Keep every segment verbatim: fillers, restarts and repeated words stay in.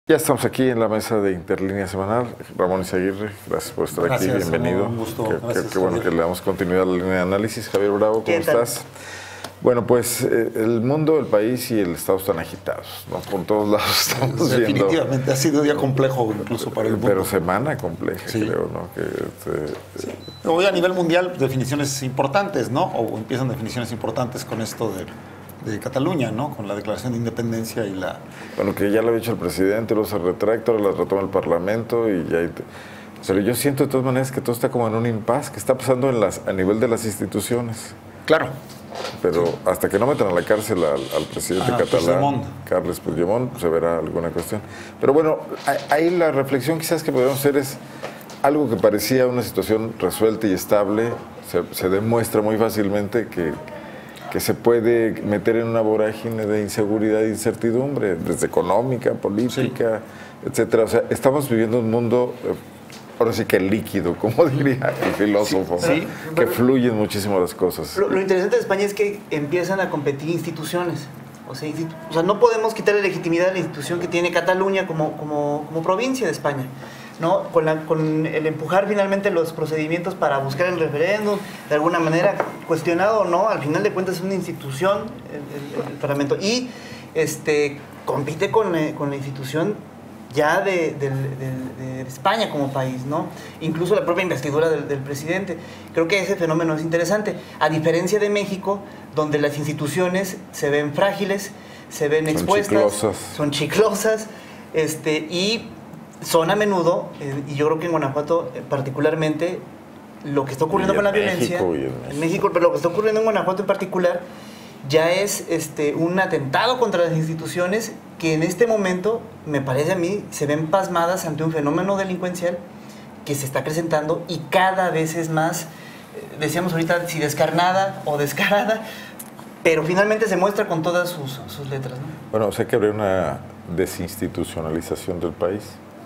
Ya estamos aquí en la mesa de Interlínea Semanal. Ramón Izaguirre, gracias por estar gracias, aquí, bienvenido. Un gusto. Qué, gracias, qué, qué bueno que le damos continuidad a la línea de análisis. Javier Bravo, ¿cómo estás? Bueno, pues eh, el mundo, el país y el Estado están agitados, ¿no? Por todos lados estamos Definitivamente, viendo. Definitivamente, ha sido un día complejo incluso para el mundo. Pero semana compleja, sí. creo, ¿no? Que, este, sí. Hoy a nivel mundial, definiciones importantes, ¿no? O empiezan definiciones importantes con esto de... de Cataluña, ¿no? Con la declaración de independencia y la... Bueno, que ya lo ha dicho el presidente, luego se retracta, ahora la retoma el Parlamento y ya... Hay... Pero yo siento de todas maneras que todo está como en un impasse, que está pasando en las, a nivel de las instituciones. Claro. Pero sí. hasta que no metan a la cárcel al, al presidente ah, catalán, Puigdemont. Carles Puigdemont, se verá alguna cuestión. Pero bueno, ahí la reflexión quizás que podemos hacer es algo que parecía una situación resuelta y estable, se, se demuestra muy fácilmente que... que se puede meter en una vorágine de inseguridad e incertidumbre, desde económica, política, sí. etcétera. O sea, estamos viviendo un mundo, ahora sí que líquido, como diría el filósofo, sí, sí. que fluyen muchísimo las cosas. Lo, lo interesante de España es que empiezan a competir instituciones. O sea, institu o sea, no podemos quitarle legitimidad a la institución que tiene Cataluña como, como, como provincia de España, ¿no? Con, la, con el empujar finalmente los procedimientos para buscar el referéndum, de alguna manera cuestionado o no, al final de cuentas es una institución, el, el, el Parlamento, y este, compite con, eh, con la institución ya de, de, de, de España como país, ¿no? Incluso la propia investidura del, del presidente. Creo que ese fenómeno es interesante, a diferencia de México, donde las instituciones se ven frágiles, se ven son expuestas, chiclosas. son chiclosas, este, y son a menudo, eh, y yo creo que en Guanajuato eh, particularmente, lo que está ocurriendo con la violencia, México y en, en México, pero lo que está ocurriendo en Guanajuato en particular, ya es este, un atentado contra las instituciones que en este momento, me parece a mí, se ven pasmadas ante un fenómeno delincuencial que se está acrecentando y cada vez es más, eh, decíamos ahorita, si descarnada o descarada, pero finalmente se muestra con todas sus, sus letras, ¿no? Bueno, o sea que habría una desinstitucionalización del país.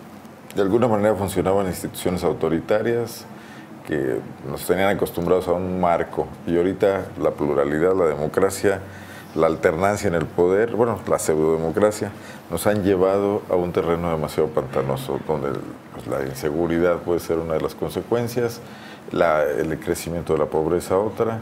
De alguna manera funcionaban instituciones autoritarias que nos tenían acostumbrados a un marco y ahorita la pluralidad, la democracia, la alternancia en el poder, bueno, la pseudodemocracia, nos han llevado a un terreno demasiado pantanoso donde pues, la inseguridad puede ser una de las consecuencias, la, el crecimiento de la pobreza otra,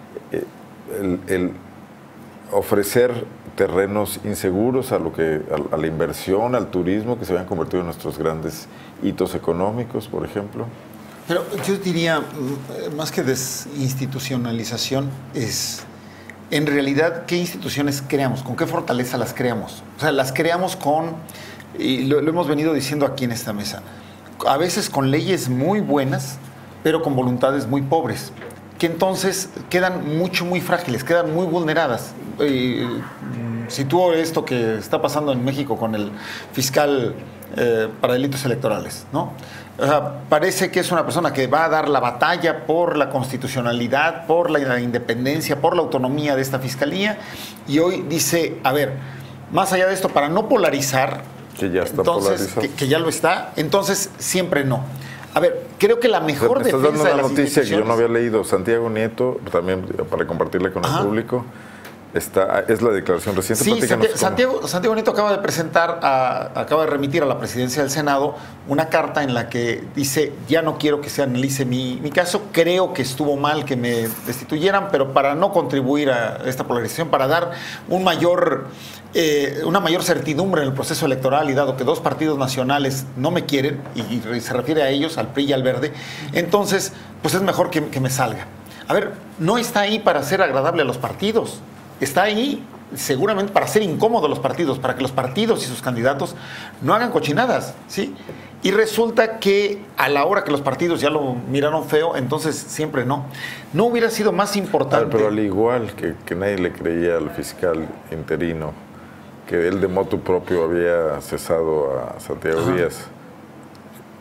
el, el ofrecer terrenos inseguros a lo que a, a la inversión, al turismo, que se habían convertido en nuestros grandes hitos económicos, por ejemplo. Pero yo diría, más que desinstitucionalización, es en realidad qué instituciones creamos, con qué fortaleza las creamos. O sea, las creamos con, y lo, lo hemos venido diciendo aquí en esta mesa, a veces con leyes muy buenas, pero con voluntades muy pobres, que entonces quedan mucho, muy frágiles, quedan muy vulneradas. Eh, si tú esto que está pasando en México con el fiscal eh, para delitos electorales, ¿no? O sea, parece que es una persona que va a dar la batalla por la constitucionalidad, por la independencia, por la autonomía de esta fiscalía, y hoy dice, a ver, más allá de esto, para no polarizar, que ya está entonces, polarizado. Que, que ya lo está, entonces siempre no. A ver, creo que la mejor defensa... Me estás dando una de noticia que yo no había leído. Santiago Nieto, también para compartirla con Ajá. el público, está, es la declaración reciente. Sí, Santiago, Santiago, Santiago Nieto acaba de presentar, a, acaba de remitir a la presidencia del Senado una carta en la que dice, ya no quiero que se analice mi, mi caso, creo que estuvo mal que me destituyeran, pero para no contribuir a esta polarización, para dar un mayor, eh, una mayor certidumbre en el proceso electoral, y dado que dos partidos nacionales no me quieren, y, y se refiere a ellos, al P R I y al Verde, entonces pues es mejor que, que me salga. A ver, no está ahí para ser agradable a los partidos. Está ahí seguramente para hacer incómodos los partidos, para que los partidos y sus candidatos no hagan cochinadas, ¿sí? Y resulta que a la hora que los partidos ya lo miraron feo, entonces siempre no. No hubiera sido más importante... Ver, pero al igual que, que nadie le creía al fiscal interino, que él de motu propio había cesado a Santiago Ajá. Díaz,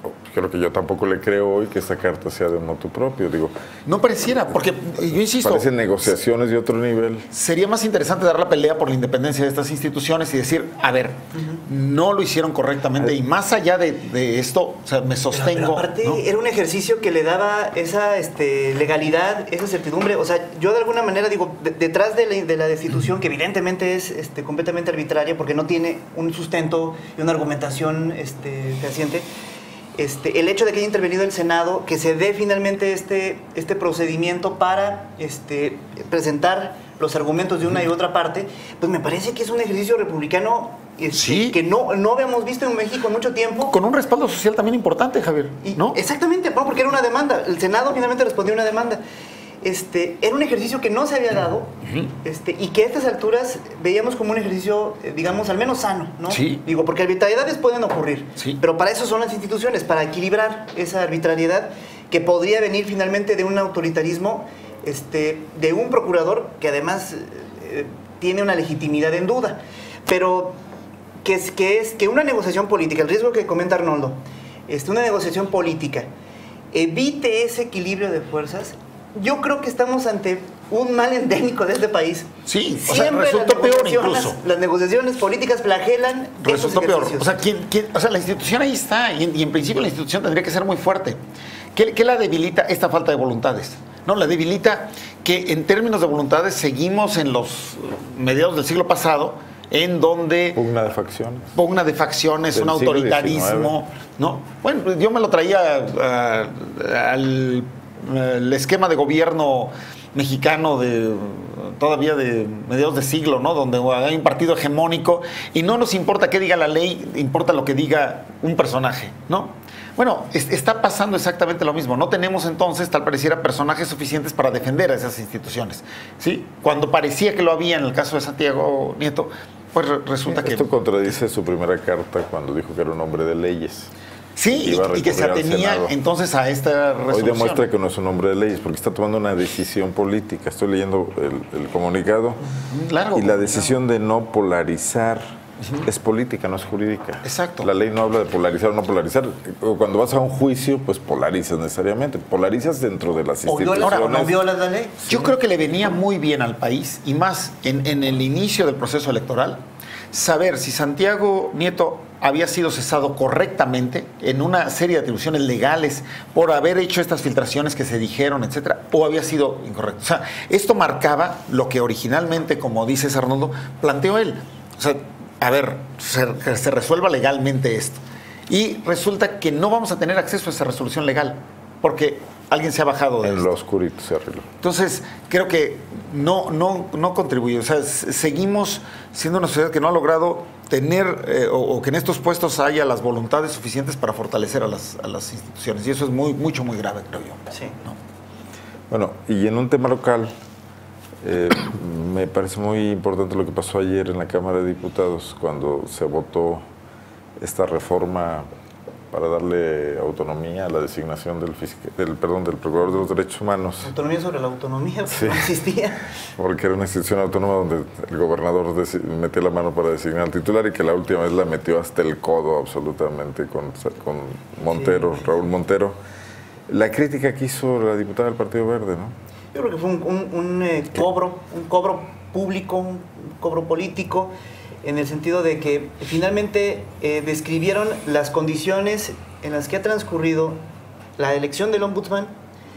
creo que yo tampoco le creo hoy que esta carta sea de motu propio, digo. No pareciera, porque yo insisto. Parecen negociaciones de otro nivel. Sería más interesante dar la pelea por la independencia de estas instituciones y decir, a ver, uh-huh. no lo hicieron correctamente y más allá de, de esto, o sea, me sostengo. Pero, pero aparte, ¿no? era un ejercicio que le daba esa este, legalidad, esa certidumbre. O sea, yo de alguna manera digo, de, detrás de la, de la destitución, que evidentemente es este, completamente arbitraria porque no tiene un sustento y una argumentación este, fehaciente. Este, el hecho de que haya intervenido el Senado, que se dé finalmente este, este procedimiento para este, presentar los argumentos de una y otra parte, pues me parece que es un ejercicio republicano este, sí. que no, no habíamos visto en México en mucho tiempo. Con un respaldo social también importante, Javier, ¿no? Y, exactamente, porque era una demanda. El Senado finalmente respondió a una demanda. Este, era un ejercicio que no se había dado uh-huh. este, y que a estas alturas veíamos como un ejercicio, digamos, al menos sano, ¿no? Sí. Digo, porque arbitrariedades pueden ocurrir, sí. pero para eso son las instituciones, para equilibrar esa arbitrariedad que podría venir finalmente de un autoritarismo, este, de un procurador que además eh, tiene una legitimidad en duda. Pero que es, que es que una negociación política, el riesgo que comenta Arnoldo, este, una negociación política evite ese equilibrio de fuerzas. Yo creo que estamos ante un mal endémico de este país. Sí, o sea, resultó peor incluso. Las negociaciones políticas flagelan Resultó peor. O sea, ¿quién, quién, o sea, la institución ahí está y, y en principio la institución tendría que ser muy fuerte. ¿Qué, qué la debilita? Esta falta de voluntades. No, la debilita que en términos de voluntades seguimos en los mediados del siglo pasado en donde... Pugna de facciones. Pugna de facciones, un autoritarismo. ¿No? Bueno, yo me lo traía uh, al... el esquema de gobierno mexicano de todavía de mediados de siglo, ¿no? Donde hay un partido hegemónico y no nos importa qué diga la ley, importa lo que diga un personaje, ¿no? Bueno, es, está pasando exactamente lo mismo. No tenemos entonces, tal pareciera, personajes suficientes para defender a esas instituciones, ¿sí? Cuando parecía que lo había en el caso de Santiago Nieto, pues resulta Esto que... Esto contradice su primera carta cuando dijo que era un hombre de leyes. Sí, y, y que se atenía entonces a esta resolución. Hoy demuestra que no es un hombre de leyes, porque está tomando una decisión política. Estoy leyendo el, el comunicado. Claro, y la decisión claro. de no polarizar uh-huh. es política, no es jurídica. Exacto. La ley no habla de polarizar o no polarizar. Cuando vas a un juicio, pues polarizas necesariamente. Polarizas dentro de las instituciones. ¿O violas, no violas la ley? Yo sí. creo que le venía muy bien al país, y más en, en el inicio del proceso electoral, saber si Santiago Nieto había sido cesado correctamente en una serie de atribuciones legales por haber hecho estas filtraciones que se dijeron, etcétera, o había sido incorrecto. O sea, esto marcaba lo que originalmente, como dice Arnoldo, planteó él. O sea, a ver, se, que se resuelva legalmente esto. Y resulta que no vamos a tener acceso a esa resolución legal, porque alguien se ha bajado de en esto. lo oscurito se arregló. Entonces, creo que no, no, no contribuye. O sea, seguimos siendo una sociedad que no ha logrado tener eh, o, o que en estos puestos haya las voluntades suficientes para fortalecer a las, a las instituciones. Y eso es muy, mucho, muy grave, creo yo. Sí. ¿No? Bueno, y en un tema local, eh, me parece muy importante lo que pasó ayer en la Cámara de Diputados cuando se votó esta reforma para darle autonomía a la designación del, del, perdón, del Procurador de los Derechos Humanos. Autonomía sobre la autonomía, sí, no existía. Porque era una institución autónoma donde el gobernador metió la mano para designar al titular y que la última vez la metió hasta el codo absolutamente con, con Montero, sí. Raúl Montero. La crítica que hizo la diputada del Partido Verde, ¿no? Yo creo que fue un, un, un eh, cobro, un cobro público, un cobro político, en el sentido de que finalmente eh, describieron las condiciones en las que ha transcurrido la elección del ombudsman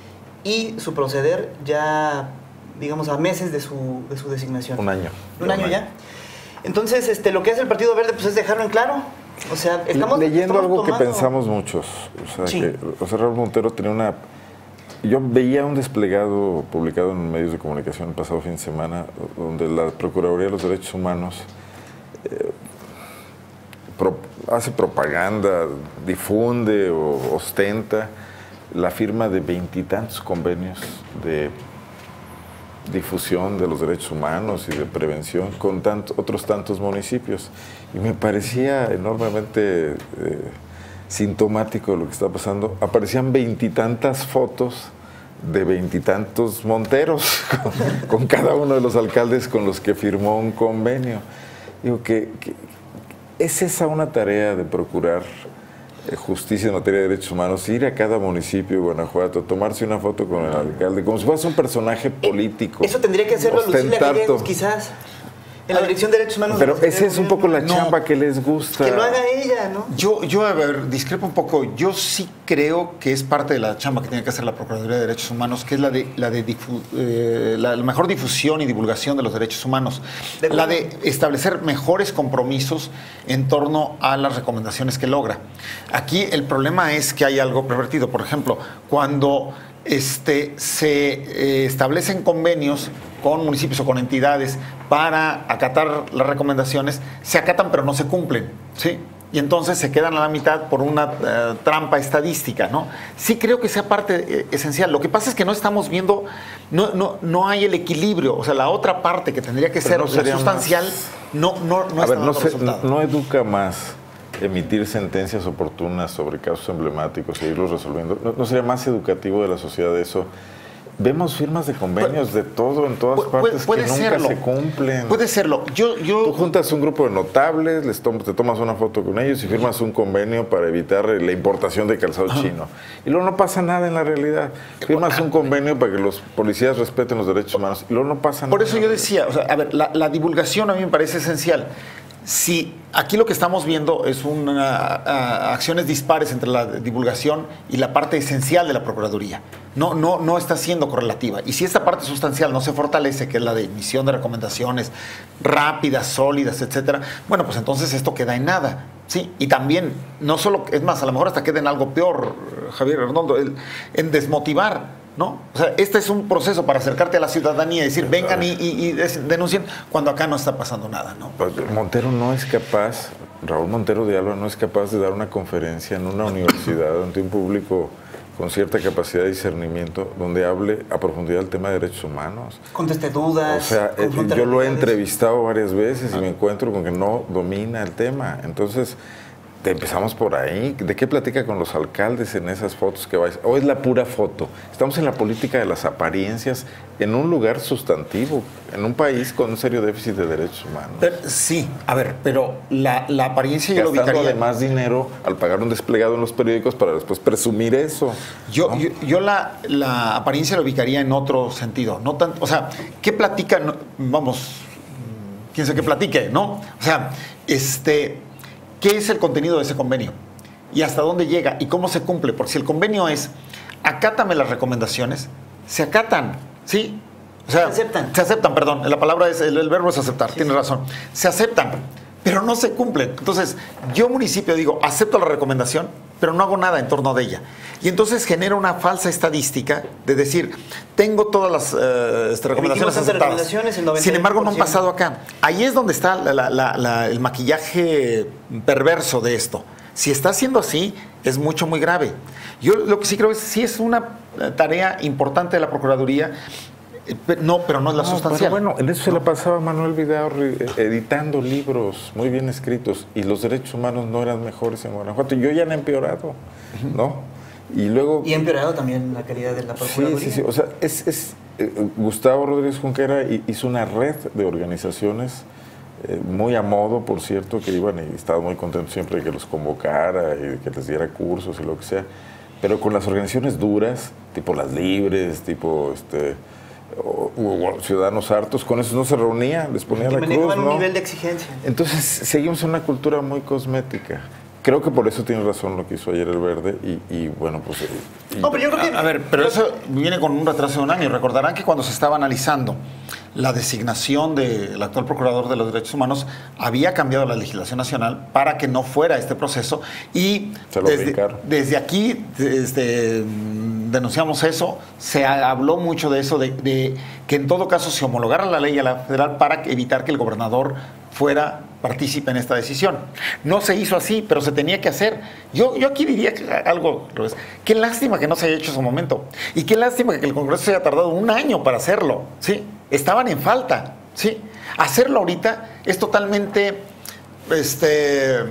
y su proceder ya, digamos, a meses de su, de su designación. Un año. Un, un año, año ya. Entonces, este, lo que hace el Partido Verde pues, es dejarlo en claro. O sea, estamos leyendo estamos algo tomando... que pensamos muchos. O sea, sí. que o sea, Raúl Montero tenía una... Yo veía un desplegado publicado en medios de comunicación el pasado fin de semana donde la Procuraduría de los Derechos Humanos eh, pro, hace propaganda, difunde o ostenta la firma de veintitantos convenios de difusión de los derechos humanos y de prevención con tanto, otros tantos municipios. Y me parecía enormemente... Eh, sintomático de lo que está pasando. Aparecían veintitantas fotos de veintitantos monteros con, con cada uno de los alcaldes con los que firmó un convenio. Digo que, que es esa una tarea de procurar eh, justicia en materia de derechos humanos, ir a cada municipio de Guanajuato, tomarse una foto con el alcalde, como si fuese un personaje político. Eso tendría que hacerlo Lucila Gallegos, quizás. En la Dirección de Derechos Humanos. Pero esa es un poco la no, chamba que les gusta. Que lo haga ella, ¿no? Yo, yo, a ver, discrepo un poco. Yo sí creo que es parte de la chamba que tiene que hacer la Procuraduría de Derechos Humanos, que es la de, la de difu, eh, la, la mejor difusión y divulgación de los derechos humanos. De la de establecer mejores compromisos en torno a las recomendaciones que logra. Aquí el problema es que hay algo pervertido. Por ejemplo, cuando este, se eh, establecen convenios con municipios o con entidades para acatar las recomendaciones, se acatan pero no se cumplen, ¿sí? Y entonces se quedan a la mitad por una uh, trampa estadística, ¿no? Sí creo que sea parte eh, esencial. Lo que pasa es que no estamos viendo, no, no, no hay el equilibrio, o sea, la otra parte que tendría que pero ser no la sustancial, más... no, no, no a está ver, no, dando se, no, no educa más emitir sentencias oportunas sobre casos emblemáticos e irlos resolviendo. ¿No, no sería más educativo de la sociedad eso? Vemos firmas de convenios de todo en todas partes puede que nunca serlo. se cumplen. Puede serlo. Yo, yo... Tú juntas un grupo de notables, les tom te tomas una foto con ellos y firmas un convenio para evitar la importación de calzado Ajá. chino. Y luego no pasa nada en la realidad. Firmas un convenio para que los policías respeten los derechos humanos y luego no pasa nada. Por eso yo decía, o sea, a ver, la, la divulgación a mí me parece esencial. Si aquí lo que estamos viendo es una, a, acciones dispares entre la divulgación y la parte esencial de la Procuraduría. No, no, no está siendo correlativa. Y si esta parte sustancial no se fortalece, que es la de emisión de recomendaciones rápidas, sólidas, etcétera, bueno, pues entonces esto queda en nada. Sí, y también, no solo, es más, a lo mejor hasta queda en algo peor, Javier Arnoldo, el, en desmotivar. ¿No? O sea, este es un proceso para acercarte a la ciudadanía y decir, vengan y, y, y denuncien, cuando acá no está pasando nada, ¿no? Montero no es capaz, Raúl Montero de Alba no es capaz de dar una conferencia en una universidad ante un público con cierta capacidad de discernimiento, donde hable a profundidad del tema de derechos humanos. Conteste dudas. O sea, yo lo he entrevistado varias veces y me encuentro con que no domina el tema. Entonces, empezamos por ahí. ¿De qué platica con los alcaldes en esas fotos que vais? ¿O es la pura foto? Estamos en la política de las apariencias en un lugar sustantivo, en un país con un serio déficit de derechos humanos. Pero, sí, a ver, pero la, la apariencia yo lo ubicaría... Gastando además dinero al pagar un desplegado en los periódicos para después presumir eso. Yo, ¿no? yo, yo la, la apariencia lo ubicaría en otro sentido. No tan, o sea, ¿qué platica? No, vamos, quién sabe qué platique, ¿no? O sea, este... ¿qué es el contenido de ese convenio? ¿Y hasta dónde llega? ¿Y cómo se cumple? Porque si el convenio es, acátame las recomendaciones, se acatan, ¿sí? O sea, se aceptan. Se aceptan, perdón. La palabra es, el, el verbo es aceptar, sí, tienes sí. razón. Se aceptan, pero no se cumplen. Entonces, yo municipio digo, acepto la recomendación, pero no hago nada en torno de ella. Y entonces genera una falsa estadística de decir, tengo todas las uh, este, recomendaciones aceptadas. Recomendaciones Sin embargo, no han pasado acá. Ahí es donde está la, la, la, la, el maquillaje perverso de esto. Si está siendo así, es mucho, muy grave. Yo lo que sí creo es sí es una tarea importante de la Procuraduría. No, pero no es la no, sustancial. Bueno, en eso no. se la pasaba Manuel Vidaurri editando libros muy bien escritos y los derechos humanos no eran mejores en Guanajuato. Y hoy ya han empeorado, ¿no? Y luego... Y ha empeorado también la calidad de la Procuraduría. Sí, sí, sí. O sea, es, es, eh, Gustavo Rodríguez Junquera hizo una red de organizaciones eh, muy a modo, por cierto, que iban y estaba muy contento siempre de que los convocara y de que les diera cursos y lo que sea. Pero con las organizaciones duras, tipo Las Libres, tipo... este O, o ciudadanos hartos, con eso no se reunía, les ponía la cruz, un ¿no? nivel de exigencia. Entonces seguimos en una cultura muy cosmética. Creo que por eso tiene razón lo que hizo ayer el Verde y, y bueno, pues... Y, no, pero yo creo que... A, a ver, pero eso viene con un retraso de un año. Recordarán que cuando se estaba analizando la designación del actual Procurador de los Derechos Humanos, había cambiado la legislación nacional para que no fuera este proceso y se lo desde, desde aquí desde, denunciamos eso, se habló mucho de eso, de, de que en todo caso se homologara la ley a la federal para evitar que el gobernador fuera partícipe en esta decisión. No se hizo así, pero se tenía que hacer. Yo, yo aquí diría que algo, qué lástima que no se haya hecho en su momento y qué lástima que el Congreso se haya tardado un año para hacerlo, ¿sí? Estaban en falta, ¿sí? Hacerlo ahorita es totalmente este,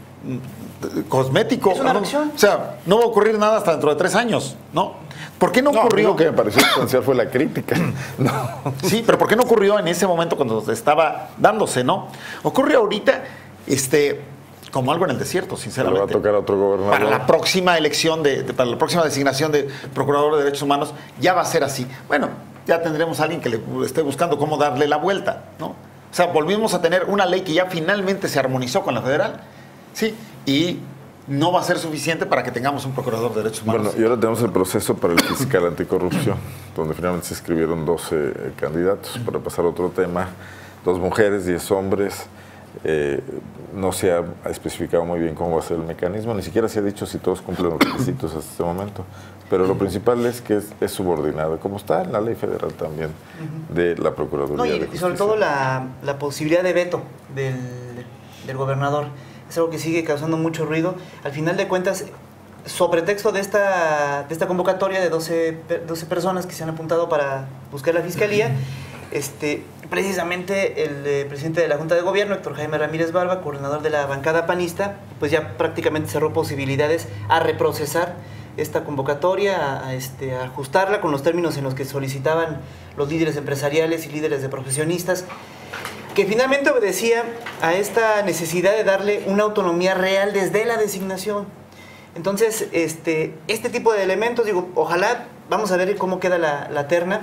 cosmético. Es una ¿no? reacción. O sea, no va a ocurrir nada hasta dentro de tres años, ¿no? ¿Por qué no, no ocurrió? Lo que me pareció esencial fue la crítica. No. Sí, pero ¿por qué no ocurrió en ese momento cuando estaba dándose, no? Ocurre ahorita, este, como algo en el desierto, sinceramente. Le va a tocar a otro gobernador. Para la próxima elección, de, de, para la próxima designación de Procurador de Derechos Humanos, ya va a ser así. Bueno, ya tendremos a alguien que le esté buscando cómo darle la vuelta, ¿no? O sea, volvimos a tener una ley que ya finalmente se armonizó con la federal, ¿sí? Y no va a ser suficiente para que tengamos un Procurador de Derechos Humanos. Bueno, y ahora tenemos el proceso para el fiscal anticorrupción, donde finalmente se inscribieron doce candidatos. Para pasar a otro tema, dos mujeres, diez hombres. Eh, no se ha especificado muy bien cómo va a ser el mecanismo, ni siquiera se ha dicho si todos cumplen los requisitos hasta este momento. Pero lo principal es que es, es subordinado, como está en la ley federal también, uh-huh. de la Procuraduría no, y, de Justicia. Y sobre todo la, la posibilidad de veto del, del gobernador. Es algo que sigue causando mucho ruido. Al final de cuentas, sobre texto de esta, de esta convocatoria de doce, doce personas que se han apuntado para buscar la fiscalía, este, precisamente el eh, presidente de la Junta de Gobierno, Héctor Jaime Ramírez Barba, coordinador de la bancada panista, pues ya prácticamente cerró posibilidades a reprocesar esta convocatoria, a, a, este, a ajustarla con los términos en los que solicitaban los líderes empresariales y líderes de profesionistas, que finalmente obedecía a esta necesidad de darle una autonomía real desde la designación. Entonces, este, este tipo de elementos, digo, ojalá, vamos a ver cómo queda la, la terna.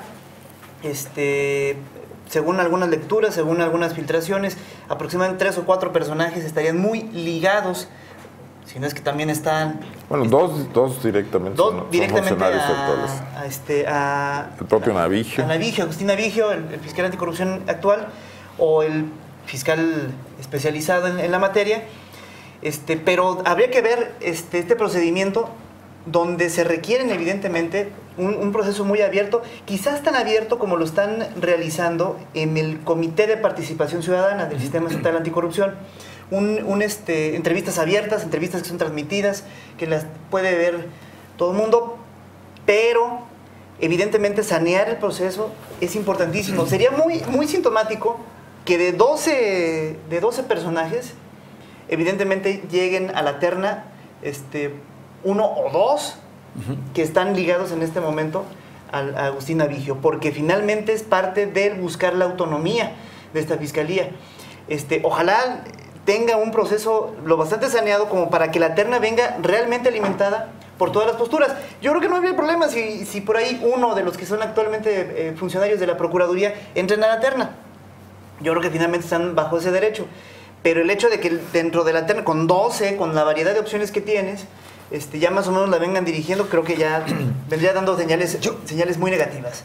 Este, según algunas lecturas, según algunas filtraciones, aproximadamente tres o cuatro personajes estarían muy ligados, si no es que también están... Bueno, este, dos, dos directamente dos son, directamente son funcionarios a, actuales. A este, a, el propio a, Navigio. A Navigio, Agustín Navigio, el, el fiscal anticorrupción actual, o el fiscal especializado en, en la materia. Este, pero habría que ver este, este procedimiento donde se requieren evidentemente un, un proceso muy abierto, quizás tan abierto como lo están realizando en el Comité de Participación Ciudadana del Sistema Estatal Anticorrupción. Un, un, este, entrevistas abiertas, entrevistas que son transmitidas, que las puede ver todo el mundo, pero evidentemente sanear el proceso es importantísimo. Sería muy, muy sintomático que de doce, de doce personajes, evidentemente lleguen a la terna este, uno o dos uh-huh. que están ligados en este momento a, a Agustín Navigio, porque finalmente es parte de buscar la autonomía de esta fiscalía. Este, ojalá tenga un proceso lo bastante saneado como para que la terna venga realmente alimentada por todas las posturas. Yo creo que no habría problema si, si por ahí uno de los que son actualmente eh, funcionarios de la Procuraduría entren a la terna. Yo creo que finalmente están bajo ese derecho. Pero el hecho de que dentro de la terna, con doce, con la variedad de opciones que tienes, este, ya más o menos la vengan dirigiendo, creo que ya vendría dando señales, yo, señales muy negativas.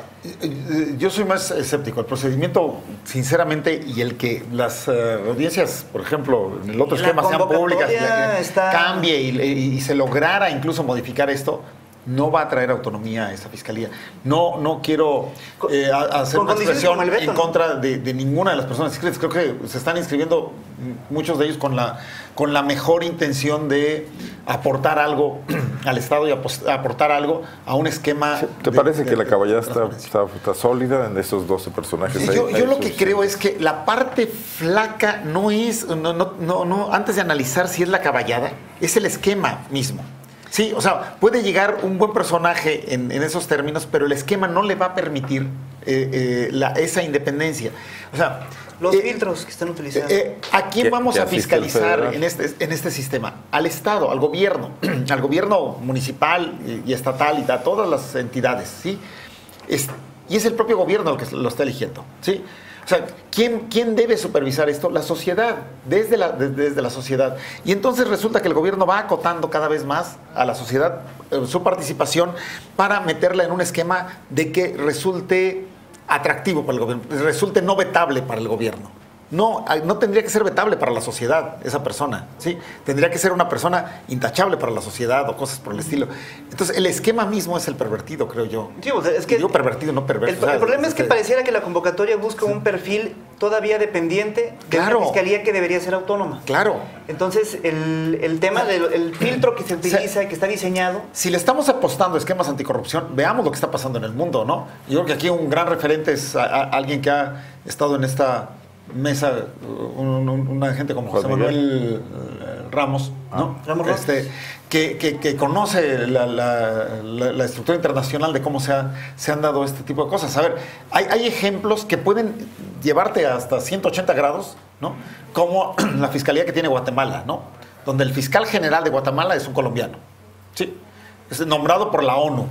Yo soy más escéptico. El procedimiento, sinceramente, y el que las uh, audiencias, por ejemplo, en el otro la esquema sean públicas, está... cambie y, y, y se lograra incluso modificar esto, no va a traer autonomía a esta fiscalía. No, no quiero eh, hacer una expresión veto, en contra de, de ninguna de las personas inscritas. Creo que se están inscribiendo muchos de ellos con la, con la mejor intención de aportar algo al Estado y aportar algo a un esquema. ¿Te de, parece de, que la caballada de está, está, está sólida en esos doce personajes? Sí, ahí, yo ahí yo lo que sus... creo es que la parte flaca no es, no, no, no, no, antes de analizar si es la caballada, es el esquema mismo. Sí, o sea, puede llegar un buen personaje en, en esos términos, pero el esquema no le va a permitir eh, eh, la, esa independencia. O sea, los eh, filtros que están utilizando. Eh, ¿A quién vamos a fiscalizar en este, en este sistema? Al Estado, al gobierno, al gobierno municipal y, y estatal y a todas las entidades, ¿sí? Es, y es el propio gobierno el que lo está eligiendo, ¿sí? O sea, ¿quién, ¿quién debe supervisar esto? La sociedad, desde la, de, desde la sociedad. Y entonces resulta que el gobierno va acotando cada vez más a la sociedad eh, su participación para meterla en un esquema de que resulte atractivo para el gobierno, resulte no vetable para el gobierno. No, no tendría que ser vetable para la sociedad esa persona, ¿sí? Tendría que ser una persona intachable para la sociedad o cosas por el estilo. Entonces, el esquema mismo es el pervertido, creo yo. Sí, o sea, es que digo pervertido, no perverso. El, el problema es que pareciera que la convocatoria busca sí. un perfil todavía dependiente de claro. una fiscalía que debería ser autónoma. Claro. Entonces, el, el tema del el filtro que se utiliza, o sea, que está diseñado... Si le estamos apostando a esquemas anticorrupción, veamos lo que está pasando en el mundo, ¿no? Yo creo que aquí un gran referente es a, a alguien que ha estado en esta... mesa, un, un, una gente como José Manuel Ramos, ¿no? Ah, Ramos este, que, que, que conoce la, la, la, la estructura internacional de cómo se, ha, se han dado este tipo de cosas. A ver, hay, hay ejemplos que pueden llevarte hasta ciento ochenta grados, ¿no? Como la fiscalía que tiene Guatemala, ¿no? donde el fiscal general de Guatemala es un colombiano, ¿sí? Es nombrado por la ONU.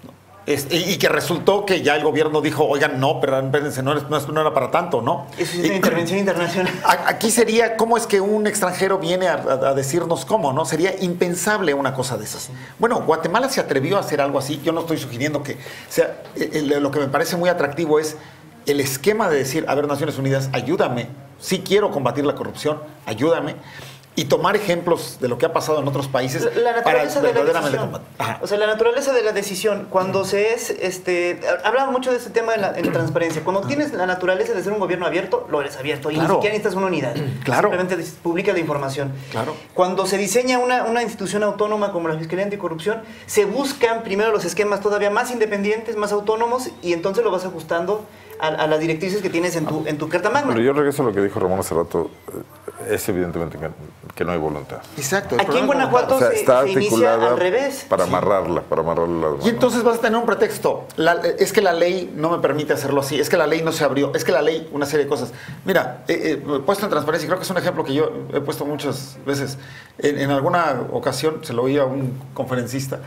Es, y, y que resultó que ya el gobierno dijo, oigan, no, pero espérense, no, no, no era para tanto, ¿no? Eso es una intervención internacional. Aquí sería, ¿cómo es que un extranjero viene a, a, a decirnos cómo, no? Sería impensable una cosa de esas. Bueno, Guatemala se atrevió a hacer algo así. Yo no estoy sugiriendo que... O sea, el, lo que me parece muy atractivo es el esquema de decir, a ver, Naciones Unidas, ayúdame. Sí quiero combatir la corrupción, ayúdame. Y tomar ejemplos de lo que ha pasado en otros países la naturaleza para de la verdaderamente decisión. O sea, la naturaleza de la decisión, cuando se es, este, hablaba mucho de este tema en la, en la transparencia. Cuando tienes la naturaleza de ser un gobierno abierto, lo eres abierto. Y claro. Ni siquiera necesitas una unidad. Claro. Simplemente publica la información. Claro. Cuando se diseña una, una institución autónoma como la Fiscalía Anticorrupción, se buscan primero los esquemas todavía más independientes, más autónomos, y entonces lo vas ajustando a, a las directrices que tienes en tu, en tu Carta Magna. Pero yo regreso a lo que dijo Ramón hace rato. Es evidentemente que, que no hay voluntad. Exacto. Aquí en Guanajuato o sea, se, está se inicia al revés. Para sí. amarrarla, para amarrarla las manos. Y entonces vas a tener un pretexto. La, es que la ley no me permite hacerlo así. Es que la ley no se abrió. Es que la ley, una serie de cosas. Mira, eh, eh, puesto en transparencia, creo que es un ejemplo que yo he puesto muchas veces. En, en alguna ocasión se lo oí a un conferencista.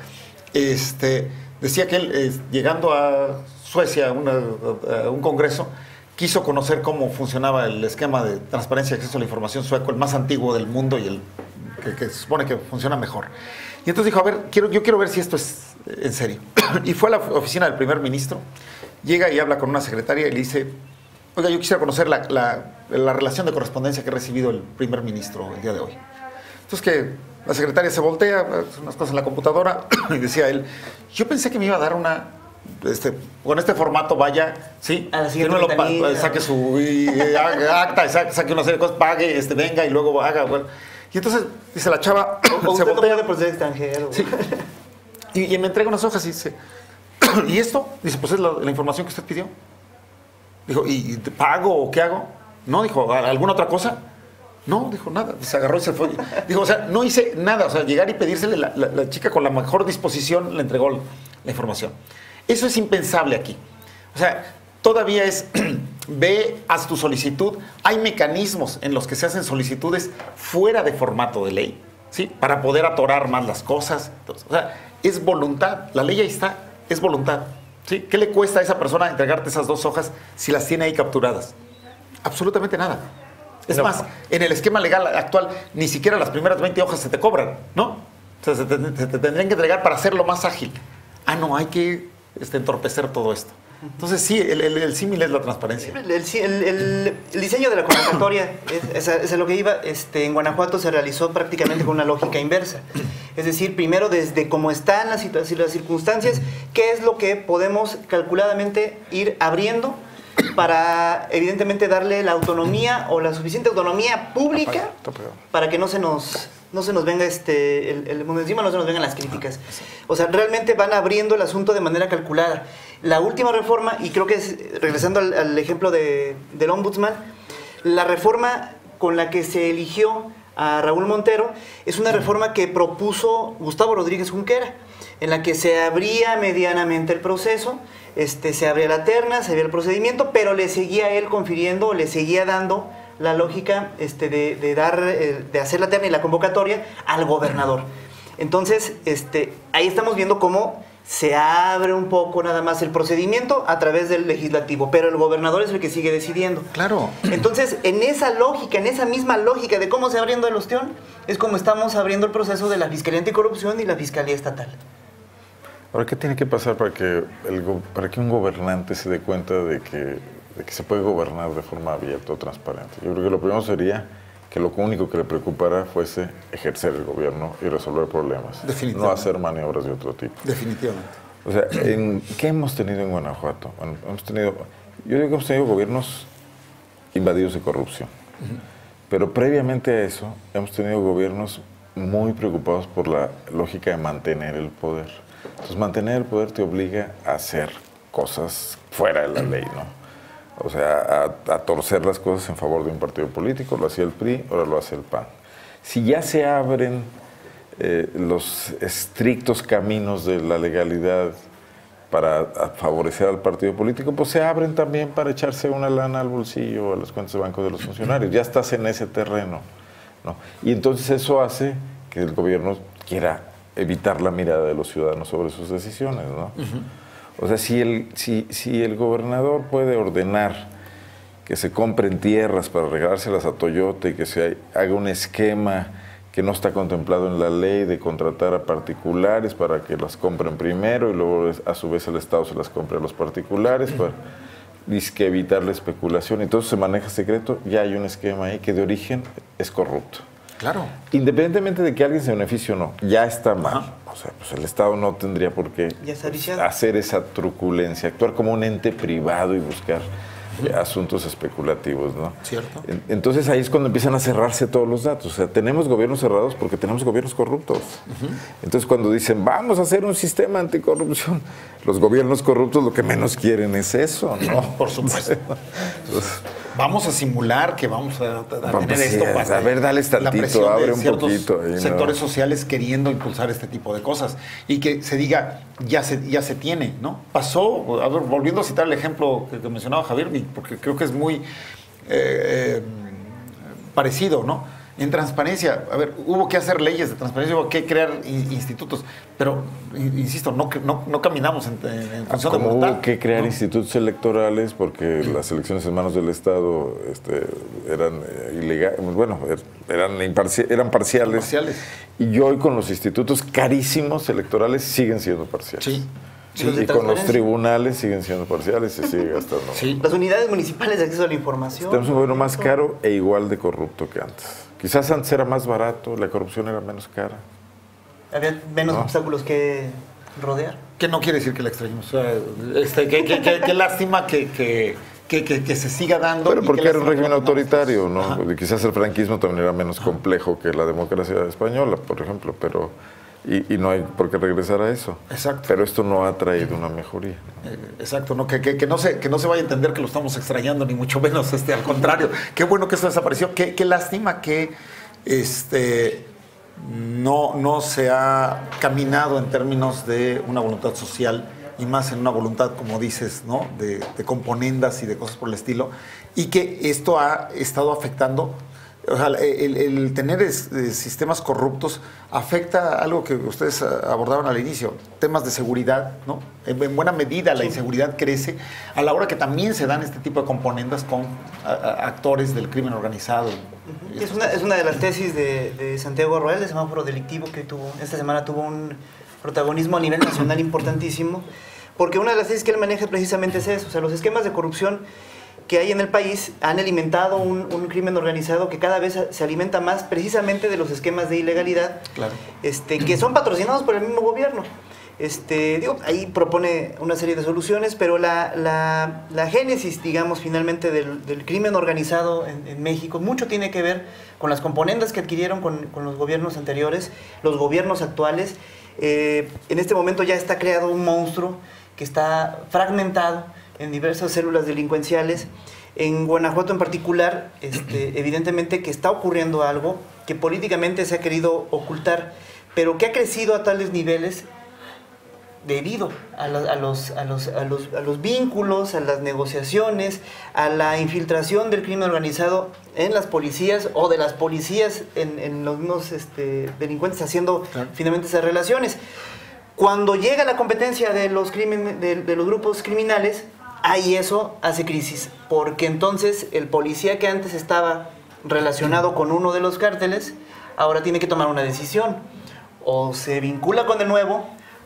Este, decía que él, eh, llegando a Suecia, una, a, a un congreso, quiso conocer cómo funcionaba el esquema de transparencia y acceso a la información sueco, el más antiguo del mundo y el que, que se supone que funciona mejor. Y entonces dijo, a ver, quiero, yo quiero ver si esto es en serio. Y fue a la oficina del primer ministro, llega y habla con una secretaria y le dice, oiga, yo quisiera conocer la, la, la relación de correspondencia que ha recibido el primer ministro el día de hoy. Entonces que la secretaria se voltea, hace unas cosas en la computadora y decía él, yo pensé que me iba a dar una... Este, con este formato vaya, sí, a la siguiente lo, saque su y, y, acta, saque, saque una serie de cosas, pague, este, venga y luego haga. Bueno. Y entonces dice la chava, o se usted voltea, no puede por ser extranjero. Sí. Y, y me entrega unas hojas y dice, ¿y esto? Dice, pues es la, la información que usted pidió. Dijo, ¿y pago o qué hago? No, dijo, ¿alguna otra cosa? No, dijo, nada. Se agarró y se fue. Dijo, o sea, no hice nada. O sea, llegar y pedírsele, la, la, la chica con la mejor disposición le entregó la información. Eso es impensable aquí. O sea, todavía es, ve, haz tu solicitud. Hay mecanismos en los que se hacen solicitudes fuera de formato de ley, ¿sí? Para poder atorar más las cosas. Entonces, o sea, es voluntad. La ley ahí está, es voluntad, ¿sí? ¿Qué le cuesta a esa persona entregarte esas dos hojas si las tiene ahí capturadas? Absolutamente nada. Es no. más, en el esquema legal actual, ni siquiera las primeras veinte hojas se te cobran, ¿no? O sea, se te, se te tendrían que entregar para hacerlo más ágil. Ah, no, hay que... Este, entorpecer todo esto. Entonces sí, el, el, el símil es la transparencia. El, el, el, el diseño de la convocatoria, es, es, es lo que iba, este, en Guanajuato se realizó prácticamente con una lógica inversa. Es decir, primero desde cómo están las, las circunstancias, qué es lo que podemos calculadamente ir abriendo para evidentemente darle la autonomía o la suficiente autonomía pública para que no se nos... no se nos venga este, el, el mundo encima, no se nos vengan las críticas. O sea, realmente van abriendo el asunto de manera calculada. La última reforma, y creo que es, regresando al, al ejemplo de, del ombudsman, la reforma con la que se eligió a Raúl Montero es una reforma que propuso Gustavo Rodríguez Junquera, en la que se abría medianamente el proceso, este, se abría la terna, se abría el procedimiento, pero le seguía él confiriendo, le seguía dando la lógica este, de, de, dar, eh, de hacer la terna y la convocatoria al gobernador. Entonces, este, ahí estamos viendo cómo se abre un poco nada más el procedimiento a través del legislativo, pero el gobernador es el que sigue decidiendo. Claro. Entonces, en esa lógica, en esa misma lógica de cómo se abriendo el ostión, es como estamos abriendo el proceso de la Fiscalía Anticorrupción y la Fiscalía Estatal. Ahora, ¿qué tiene que pasar para que, el, para que un gobernante se dé cuenta de que, de que se puede gobernar de forma abierta o transparente? Yo creo que lo primero sería que lo único que le preocupara fuese ejercer el gobierno y resolver problemas, no hacer maniobras de otro tipo. Definitivamente. O sea, ¿en ¿qué hemos tenido en Guanajuato? Bueno, hemos tenido, yo digo que hemos tenido gobiernos invadidos de corrupción, uh-huh. pero previamente a eso hemos tenido gobiernos muy preocupados por la lógica de mantener el poder. Entonces, mantener el poder te obliga a hacer cosas fuera de la ley, ¿no? O sea, a, a torcer las cosas en favor de un partido político. Lo hacía el P R I, ahora lo hace el P A N. Si ya se abren eh, los estrictos caminos de la legalidad para favorecer al partido político, pues se abren también para echarse una lana al bolsillo o a las cuentas de banco de los funcionarios. Ya estás en ese terreno. ¿no? Y entonces eso hace que el gobierno quiera evitar la mirada de los ciudadanos sobre sus decisiones, ¿no? Uh-huh. O sea, si el, si, si el gobernador puede ordenar que se compren tierras para regalárselas a Toyota y que se haga un esquema que no está contemplado en la ley de contratar a particulares para que las compren primero y luego a su vez el Estado se las compre a los particulares para que evitar la especulación, entonces se maneja secreto, ya hay un esquema ahí que de origen es corrupto. Claro. Independientemente de que alguien se beneficie o no, ya está mal. Ajá. O sea, pues el Estado no tendría por qué hacer esa truculencia, actuar como un ente privado y buscar asuntos especulativos, ¿no? Cierto. Entonces ahí es cuando empiezan a cerrarse todos los datos. O sea, tenemos gobiernos cerrados porque tenemos gobiernos corruptos. Uh-huh. Entonces cuando dicen, vamos a hacer un sistema anticorrupción, los gobiernos corruptos lo que menos quieren es eso, ¿no? Por supuesto. Entonces, vamos a simular que vamos a, a vamos, tener sí, esto para... A ver, dale tantito, abre un poquito. Ahí, sectores ¿no? sociales queriendo impulsar este tipo de cosas y que se diga, ya se, ya se tiene, ¿no? Pasó, a ver, volviendo a citar el ejemplo que, que mencionaba Javier, porque creo que es muy eh, eh, parecido, ¿no? En transparencia, a ver, hubo que hacer leyes de transparencia, hubo que crear institutos, pero, insisto, no, no, no caminamos en, en función Como de voluntad. Hubo que crear ¿no? institutos electorales porque las elecciones en manos del Estado este, eran eh, ilegales, bueno, eran, imparci eran parciales, parciales. Y hoy con los institutos carísimos electorales siguen siendo parciales. Sí. Sí, y con los tribunales siguen siendo parciales y sigue gastando. Sí. Las unidades municipales de acceso a la información. Tenemos un gobierno más caro e igual de corrupto que antes. Quizás antes era más barato, la corrupción era menos cara. Había menos ¿no? obstáculos que rodear. Que no quiere decir que la extrañemos. O sea, este, que, que, que, que lástima que, que, que, que, que se siga dando. Pero porque era un régimen autoritario, ¿no? Ajá. Quizás el franquismo también era menos complejo que la democracia española, por ejemplo, pero... Y, y no hay por qué regresar a eso. Exacto. Pero esto no ha traído una mejoría. Eh, exacto, no, que, que, que, no se, que no se vaya a entender que lo estamos extrañando, ni mucho menos, este, al contrario. Qué bueno que esto desapareció. Qué, qué lástima que este, no, no se ha caminado en términos de una voluntad social y más en una voluntad, como dices, ¿no? de, de componendas y de cosas por el estilo, y que esto ha estado afectando. O sea, el, el tener es, sistemas corruptos afecta algo que ustedes abordaban al inicio, temas de seguridad, ¿no? En, en buena medida la inseguridad crece a la hora que también se dan este tipo de componendas con a, a, actores del crimen organizado. Uh-huh. es, una, es una de las tesis de, de Santiago Arroel, de semáforo delictivo, que tuvo esta semana tuvo un protagonismo a nivel nacional importantísimo, porque una de las tesis que él maneja precisamente es eso, o sea, los esquemas de corrupción que hay en el país han alimentado un, un crimen organizado que cada vez se alimenta más precisamente de los esquemas de ilegalidad, claro. este, que son patrocinados por el mismo gobierno. Este, digo, ahí propone una serie de soluciones, pero la, la, la génesis, digamos, finalmente del, del crimen organizado en, en México, mucho tiene que ver con las componendas que adquirieron con, con los gobiernos anteriores, los gobiernos actuales. Eh, en este momento ya está creado un monstruo que está fragmentado en diversas células delincuenciales. En Guanajuato en particular, este, evidentemente que está ocurriendo algo que políticamente se ha querido ocultar, pero que ha crecido a tales niveles debido a, la, a, los, a, los, a, los, a los vínculos, a las negociaciones, a la infiltración del crimen organizado en las policías o de las policías en, en los mismos este, delincuentes haciendo claro. finalmente esas relaciones. Cuando llega la competencia de los, crimen, de, de los grupos criminales, ahí eso hace crisis, porque entonces el policía que antes estaba relacionado con uno de los cárteles, ahora tiene que tomar una decisión. O se vincula con el nuevo,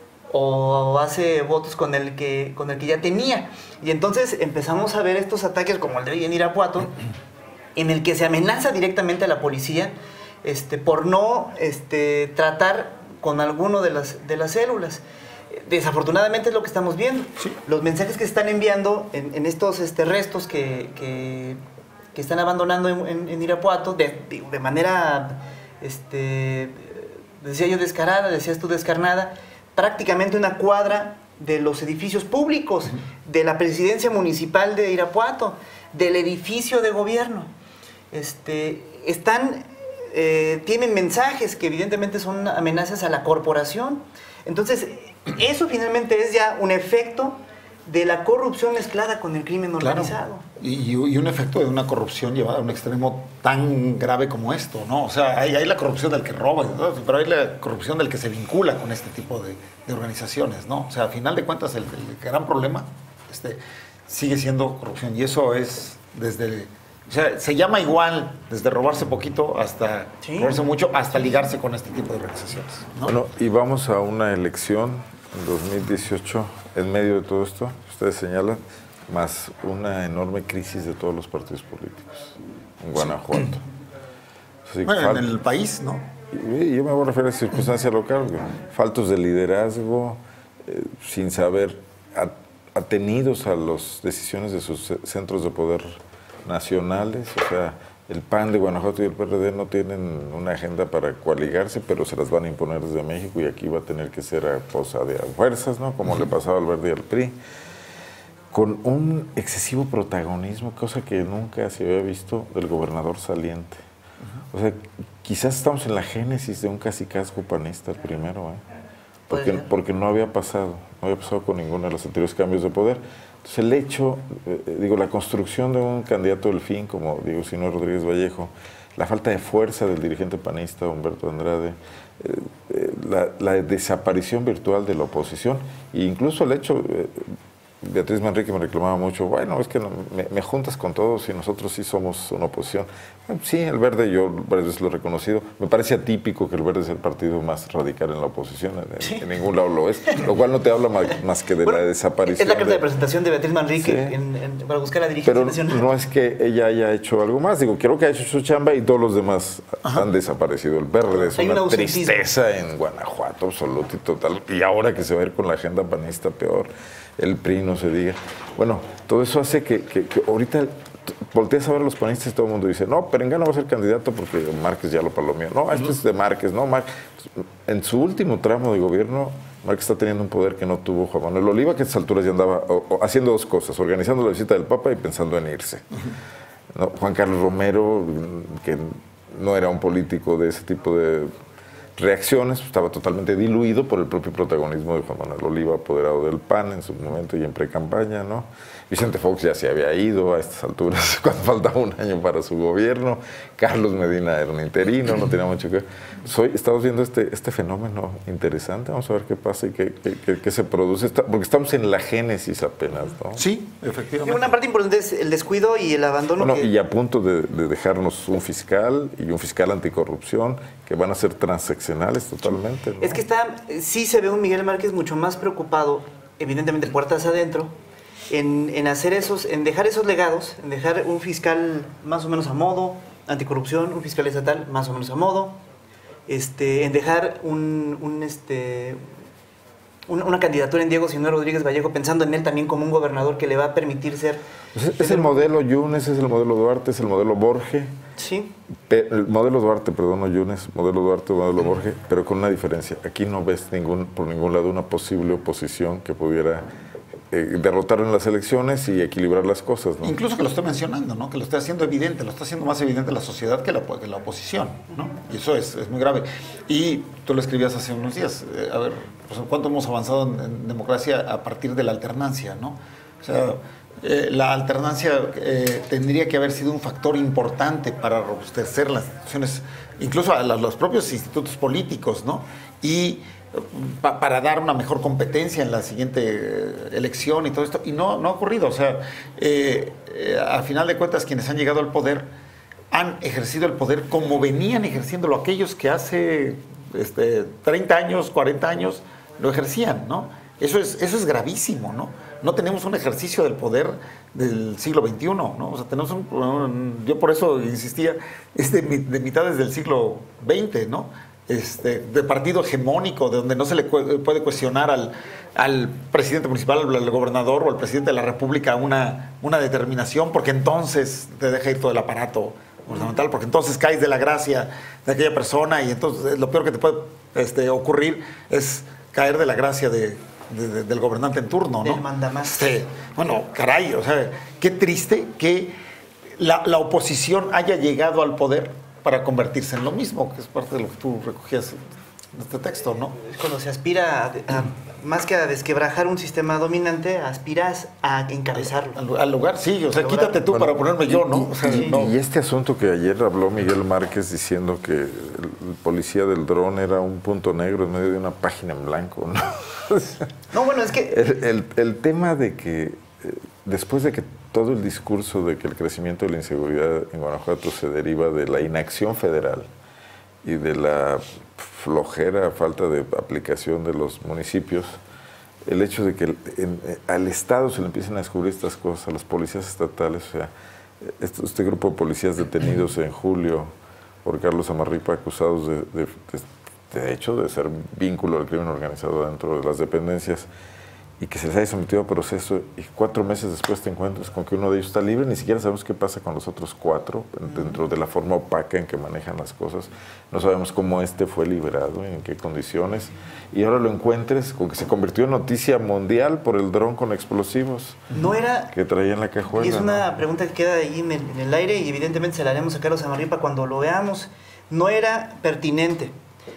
o hace votos con el que, con el que ya tenía. Y entonces empezamos a ver estos ataques como el de hoy en Irapuato, en el que se amenaza directamente a la policía este, por no este, tratar con alguno de las, de las células. Desafortunadamente es lo que estamos viendo. Sí. Los mensajes que se están enviando en, en estos este, restos que, que, que están abandonando en, en, en Irapuato de, de, de manera, este, decía yo descarada, decías tú descarnada, prácticamente una cuadra de los edificios públicos, uh-huh. de la presidencia municipal de Irapuato, del edificio de gobierno. Este, están, eh, tienen mensajes que evidentemente son amenazas a la corporación. Entonces, eso finalmente es ya un efecto de la corrupción mezclada con el crimen organizado. Claro. Y, y un efecto de una corrupción llevada a un extremo tan grave como esto, ¿no? O sea, hay, hay la corrupción del que roba, ¿no? Pero hay la corrupción del que se vincula con este tipo de, de organizaciones, ¿no? O sea, a final de cuentas, el, el gran problema este, sigue siendo corrupción. Y eso es desde... O sea, se llama igual desde robarse poquito hasta sí. robarse mucho, hasta ligarse con este tipo de organizaciones, ¿no? Bueno, y vamos a una elección en dos mil dieciocho, en medio de todo esto, ustedes señalan, más una enorme crisis de todos los partidos políticos en Guanajuato. Sí. Bueno, falta, en el país, ¿no? Y yo me voy a referir a circunstancia local, faltos de liderazgo, eh, sin saber, atenidos a las decisiones de sus centros de poder nacionales, o sea, el P A N de Guanajuato y el P R D no tienen una agenda para coaligarse, pero se las van a imponer desde México y aquí va a tener que ser a cosa de a fuerzas, ¿no? Como uh-huh. le pasaba al Verde y al P R I, con un excesivo protagonismo, cosa que nunca se había visto del gobernador saliente. Uh-huh. O sea, quizás estamos en la génesis de un cacicazgo panista, el primero, ¿eh? Porque, porque no había pasado, no había pasado con ninguno de los anteriores cambios de poder. Entonces el hecho, eh, digo, la construcción de un candidato del fin, como Diego Sinue Rodríguez Vallejo, la falta de fuerza del dirigente panista Humberto Andrade, eh, eh, la, la desaparición virtual de la oposición, e incluso el hecho, eh, Beatriz Manrique me reclamaba mucho, bueno, es que no, me, me juntas con todos y nosotros sí somos una oposición. Bueno, sí, el Verde, yo varias veces lo he reconocido, me parece atípico que el Verde es el partido más radical en la oposición, en, sí. en ningún lado lo es, lo cual no te habla más, más que de bueno, la desaparición. Es la carta de, de presentación de Beatriz Manrique sí. en, en, para buscar la dirigencia Pero nacional. No es que ella haya hecho algo más, digo, creo que ha hecho su chamba y todos los demás Ajá. han desaparecido. El Verde es Hay una tristeza en Guanajuato absoluta y total, y ahora que se va a ir con la agenda panista peor. El P R I no se diga. Bueno, todo eso hace que, que, que ahorita volteas a ver a los panistas y todo el mundo dice, no, Perengano va a ser candidato porque Márquez ya lo palomeó. No, esto uh-huh. es de Márquez, no, Márquez. En su último tramo de gobierno, Márquez está teniendo un poder que no tuvo Juan Manuel Oliva, que a estas alturas ya andaba o, o, haciendo dos cosas, organizando la visita del Papa y pensando en irse. Uh-huh. ¿No? Juan Carlos Romero, que no era un político de ese tipo de reacciones, estaba totalmente diluido por el propio protagonismo de Juan Manuel Oliva, apoderado del P A N en su momento y en pre-campaña, ¿no? Vicente Fox ya se había ido a estas alturas, cuando faltaba un año para su gobierno. Carlos Medina era un interino, no tenía mucho que ver. Soy, estamos viendo este, este fenómeno interesante, vamos a ver qué pasa y qué, qué, qué se produce, porque estamos en la génesis apenas, ¿no? Sí, efectivamente. Una parte importante es el descuido y el abandono. Bueno, que... y a punto de, de dejarnos un fiscal y un fiscal anticorrupción que van a ser transaccionales totalmente, ¿no? Es que está, sí se ve un Miguel Márquez mucho más preocupado, evidentemente puertas adentro, en, en hacer esos, en dejar esos legados, en dejar un fiscal más o menos a modo, anticorrupción, un fiscal estatal más o menos a modo, este, en dejar un, un este, un, una candidatura en Diego Sinue Rodríguez Vallejo, pensando en él también como un gobernador que le va a permitir ser... Es, es el modelo Yunes, es el modelo Duarte, es el modelo Borge. Sí. El modelo Duarte, perdón, no Yunes, modelo Duarte, modelo Borge, pero con una diferencia. Aquí no ves ningún, por ningún lado una posible oposición que pudiera eh, derrotar en las elecciones y equilibrar las cosas, ¿no? Incluso que lo esté mencionando, ¿no? Que lo esté haciendo evidente, lo está haciendo más evidente la sociedad que la, que la oposición, ¿no? Y eso es, es muy grave. Y tú lo escribías hace unos días, eh, a ver, pues, ¿cuánto hemos avanzado en, en democracia a partir de la alternancia, ¿no? O sea... Eh, la alternancia eh, tendría que haber sido un factor importante para robustecer las instituciones, incluso a los, los propios institutos políticos, ¿no? Y pa, para dar una mejor competencia en la siguiente eh, elección y todo esto. Y no, no ha ocurrido. O sea, eh, eh, a final de cuentas, quienes han llegado al poder han ejercido el poder como venían ejerciéndolo aquellos que hace este, treinta años, cuarenta años lo ejercían, ¿no? Eso es, eso es gravísimo, ¿no? No tenemos un ejercicio del poder del siglo veintiuno, ¿no? O sea, tenemos un, un yo por eso insistía, es de, de mitades del siglo veinte, ¿no? Este, de partido hegemónico, de donde no se le puede cuestionar al, al presidente municipal, al gobernador o al presidente de la República una, una determinación, porque entonces te deja ir todo el aparato gubernamental, porque entonces caes de la gracia de aquella persona y entonces lo peor que te puede este, ocurrir es caer de la gracia de... De, de, del gobernante en turno, ¿no? Del mandamás. Sí. Bueno, caray, o sea, qué triste que la, la oposición haya llegado al poder para convertirse en lo mismo, que es parte de lo que tú recogías este texto, ¿no? Es cuando se aspira, a, a, más que a desquebrajar un sistema dominante, aspiras a encabezarlo. Al, al lugar, sí, o sea, Al quítate tú bueno, para ponerme yo, ¿no? O sea, y, no. y este asunto que ayer habló Miguel Márquez diciendo que el, el policía del dron era un punto negro en medio de una página en blanco, ¿no? No, bueno, es que... El, el, el tema de que eh, después de que todo el discurso de que el crecimiento de la inseguridad en Guanajuato se deriva de la inacción federal y de la flojera, falta de aplicación de los municipios, el hecho de que el, en, al Estado se le empiecen a descubrir estas cosas, a los policías estatales, o sea, este, este grupo de policías detenidos en julio por Carlos Amarripa, acusados de, de, de, de hecho de ser vínculo al crimen organizado dentro de las dependencias, y que se les haya sometido a proceso y cuatro meses después te encuentras con que uno de ellos está libre, ni siquiera sabemos qué pasa con los otros cuatro, dentro de la forma opaca en que manejan las cosas. No sabemos cómo este fue liberado, en qué condiciones, y ahora lo encuentres con que se convirtió en noticia mundial por el dron con explosivos No era... que traía en la cajuela. Y es una ¿no? pregunta que queda ahí en el, en el aire y evidentemente se la haremos a Carlos Amarripa cuando lo veamos. No era pertinente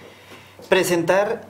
presentar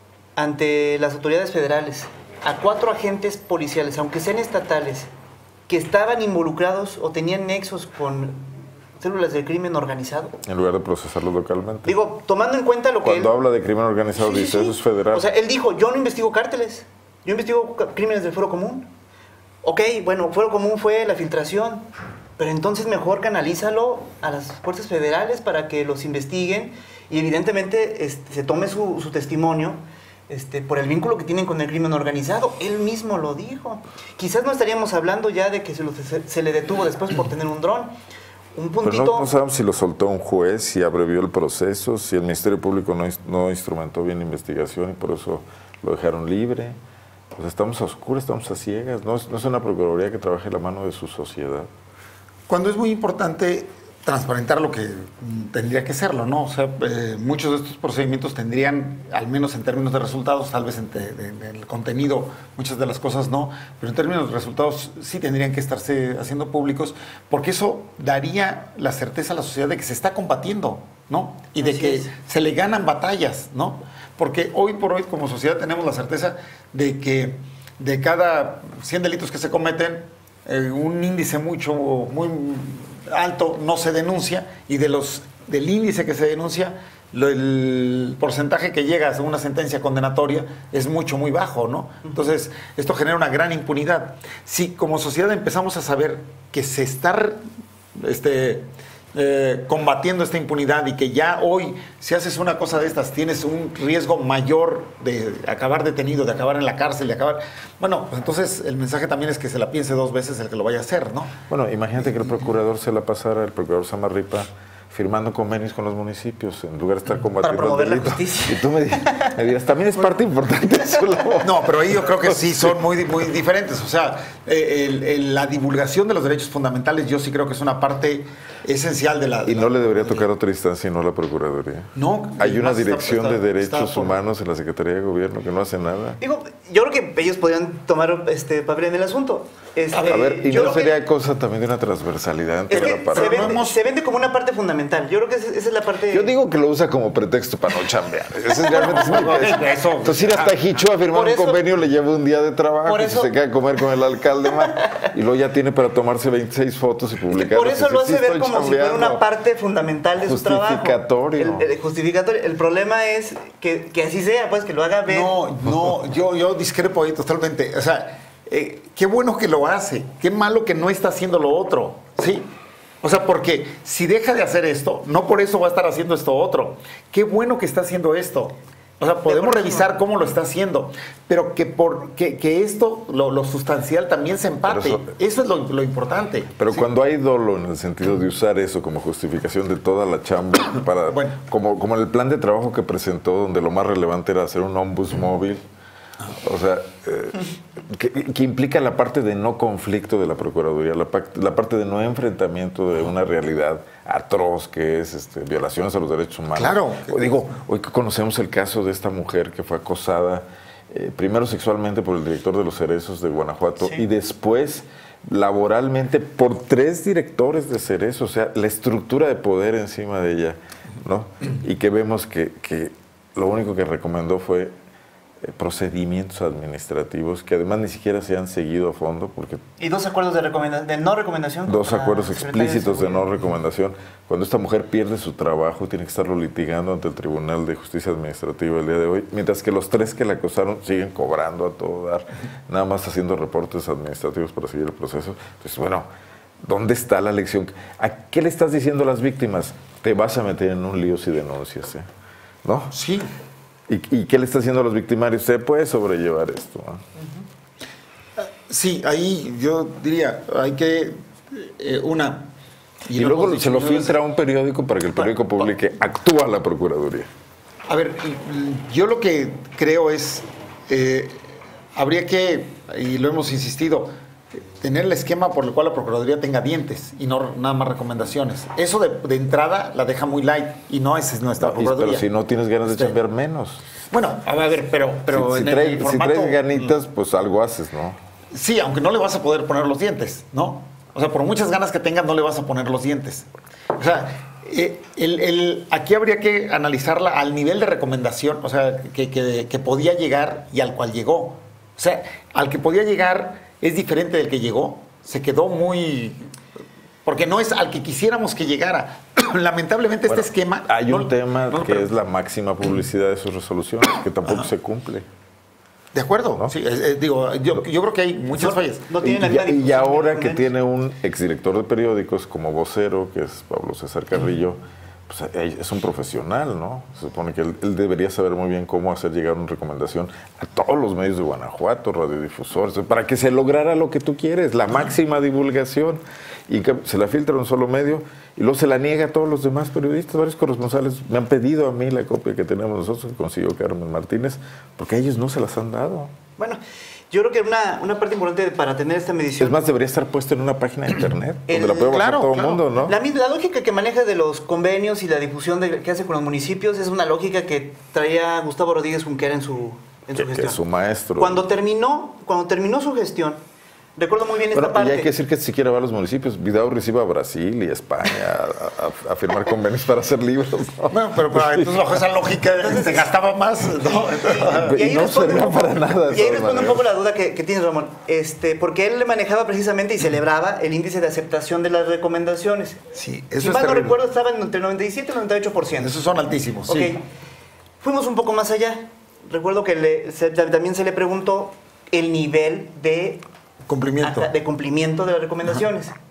ante las autoridades federales a cuatro agentes policiales, aunque sean estatales, que estaban involucrados o tenían nexos con células del crimen organizado. En lugar de procesarlo localmente. Digo, tomando en cuenta lo que Cuando él... habla de crimen organizado, Sí, sí, dice, sí. eso es federal. O sea, él dijo, yo no investigo cárteles, yo investigo crímenes del fuero común. Ok, bueno, fuero común fue la filtración, pero entonces mejor canalízalo a las fuerzas federales para que los investiguen y evidentemente este, se tome su, su testimonio este, por el vínculo que tienen con el crimen organizado. Él mismo lo dijo. Quizás no estaríamos hablando ya de que se, lo, se, se le detuvo después por tener un dron. Un puntito... Pero no, no sabemos si lo soltó un juez, si abrevió el proceso, si el Ministerio Público no, no instrumentó bien la investigación y por eso lo dejaron libre. Pues estamos a oscuras, estamos a ciegas. No es, no es una Procuraduría que trabaje la mano de su sociedad. Cuando es muy importante transparentar lo que tendría que serlo, ¿no? O sea, eh, muchos de estos procedimientos tendrían, al menos en términos de resultados, tal vez en, te, en el contenido, muchas de las cosas no, pero en términos de resultados sí tendrían que estarse haciendo públicos, porque eso daría la certeza a la sociedad de que se está combatiendo, ¿no? Y de Así que es. se le ganan batallas, ¿no? Porque hoy por hoy como sociedad tenemos la certeza de que de cada cien delitos que se cometen, eh, un índice mucho, muy alto no se denuncia, y de los del índice que se denuncia, lo, el porcentaje que llega a una sentencia condenatoria es mucho, muy bajo, ¿no? Entonces, esto genera una gran impunidad. Si como sociedad empezamos a saber que se está este, eh, combatiendo esta impunidad y que ya hoy, si haces una cosa de estas, tienes un riesgo mayor de acabar detenido, de acabar en la cárcel, de acabar... Bueno, pues entonces el mensaje también es que se la piense dos veces el que lo vaya a hacer, ¿no? Bueno, imagínate que el procurador se la pasara, el procurador Samarripa, firmando convenios con los municipios en lugar de estar combatiendo Para promover el la delito. justicia. Y tú me, me dirás, también es parte importante de su labor. No, pero ahí yo creo que sí son muy, muy diferentes. O sea, eh, el, el, la divulgación de los derechos fundamentales yo sí creo que es una parte esencial de la... De Y no la, le debería tocar otra instancia y no la Procuraduría. No. Hay una está- dirección está- de derechos está por- humanos en la Secretaría de Gobierno que no hace nada. Digo, yo creo que ellos podrían tomar este papel en el asunto. Este, A ver, y yo no creo que- sería cosa también de una transversalidad en Es toda que la parte. se Pero no vende, hemos- se vende como una parte fundamental. Yo creo que esa, esa es la parte... Yo digo que lo usa como pretexto para no chambear. Ese es realmente es mi Ok, pretexto. eso. Entonces ir hasta Jicho a firmar Por un eso- convenio le lleva un día de trabajo por y eso- se queda a comer con el alcalde más. Y luego ya tiene para tomarse veintiséis fotos y Es que publicarlas. por eso y lo dice, hace "Sí, ver estoy como si fuera chambeando". una parte fundamental de su trabajo. Justificatorio. El, el justificatorio. El problema es que, que así sea, pues que lo haga ver. No, no, yo, yo discrepo ahí totalmente. O sea, eh, qué bueno que lo hace, qué malo que no está haciendo lo otro, ¿sí? O sea, porque si deja de hacer esto, no por eso va a estar haciendo esto otro. Qué bueno que está haciendo esto. O sea, podemos acuerdo. revisar cómo lo está haciendo, pero que por que, que esto, lo, lo sustancial, también se empate. Pero Eso, eso- es lo, lo importante. Pero ¿sí? cuando hay dolo en el sentido de usar eso como justificación de toda la chamba, para, Bueno. como, como en el plan de trabajo que presentó, donde lo más relevante era hacer un ombus móvil, o sea, eh, que, que implica la parte de no conflicto de la Procuraduría, la, pac- la parte de no enfrentamiento de una realidad atroz que es este, violaciones a los derechos humanos. Claro. O digo, hoy que conocemos el caso de esta mujer que fue acosada eh, primero sexualmente por el director de los Cerezos de Guanajuato Sí. y después laboralmente por tres directores de Cerezo, o sea, la estructura de poder encima de ella, ¿no? Y que vemos que, que lo único que recomendó fue procedimientos administrativos que además ni siquiera se han seguido a fondo porque y dos acuerdos de, recomenda de no recomendación dos acuerdos explícitos de, de no recomendación. Cuando esta mujer pierde su trabajo tiene que estarlo litigando ante el Tribunal de Justicia Administrativa el día de hoy, mientras que los tres que la acusaron siguen cobrando a todo dar, nada más haciendo reportes administrativos para seguir el proceso. Entonces, bueno, ¿dónde está la lección? ¿A qué le estás diciendo a las víctimas? Te vas a meter en un lío si denuncias, ¿eh? ¿No? Sí. ¿Y, ¿Y qué le está haciendo a los victimarios? ¿Se puede sobrellevar esto? ¿eh? Uh-huh. Sí, ahí yo diría, hay que, eh, una... Y, y luego se lo filtra a un periódico para que el periódico publique, actúa la Procuraduría. A ver, yo lo que creo es, eh, habría que, y lo hemos insistido, tener el esquema por el cual la Procuraduría tenga dientes y no nada más recomendaciones. Eso de, de entrada la deja muy light y no esa es nuestra no, Procuraduría. Pero si no tienes ganas de este, chambear menos. Bueno, a ver, pero... pero si, en si, traes, el formato, si traes ganitas, pues algo haces, ¿no? Sí, aunque no le vas a poder poner los dientes, ¿no? O sea, por muchas ganas que tengas, no le vas a poner los dientes. O sea, eh, el, el, aquí habría que analizarla al nivel de recomendación, o sea, que, que, que podía llegar y al cual llegó. O sea, al que podía llegar... es diferente del que llegó, se quedó muy... porque no es al que quisiéramos que llegara. Lamentablemente bueno, este esquema... Hay un no, tema no, que pero, es la máxima publicidad de sus resoluciones, que tampoco ajá. se cumple. De acuerdo, ¿no? Sí, es, es, digo, yo, yo creo que hay muchas no, fallas. No tiene y, la y, y ahora que tiene un exdirector de periódicos como vocero, que es Pablo César Carrillo, pues es un profesional, ¿no? Se supone que él, él debería saber muy bien cómo hacer llegar una recomendación a todos los medios de Guanajuato, radiodifusores, para que se lograra lo que tú quieres, la máxima divulgación. Y que se la filtra a un solo medio y luego se la niega a todos los demás periodistas. Varios corresponsales me han pedido a mí la copia que tenemos nosotros, que consiguió Carmen Martínez, porque a ellos no se las han dado. Bueno, yo creo que una, una parte importante para tener esta medición... Es más, debería estar puesto en una página de internet, el, donde la puede bajar claro, todo el claro. mundo, ¿no? La, la lógica que maneja de los convenios y la difusión de, que hace con los municipios es una lógica que traía Gustavo Rodríguez Junquera en su, en su que, gestión. Que es su maestro. Cuando terminó, cuando terminó su gestión, recuerdo muy bien esta bueno, parte. Y hay que decir que si siquiera va a los municipios, Vidaurri iba a Brasil y a España a, a, a firmar convenios para hacer libros, ¿no? Bueno, pero, pero entonces bajo esa lógica se gastaba más, ¿no? Y, y ahí no responde, servía para nada. Y ahí responde un poco la duda que, que tienes, Ramón. Este, porque él le manejaba precisamente y celebraba el índice de aceptación de las recomendaciones. Sí, eso si es mal no terrible. recuerdo, estaba entre el noventa y siete y el noventa y ocho por ciento. Esos son altísimos, Ok. sí. Fuimos un poco más allá. Recuerdo que le, se, también se le preguntó el nivel de Cumplimiento. de cumplimiento de las recomendaciones. Ajá.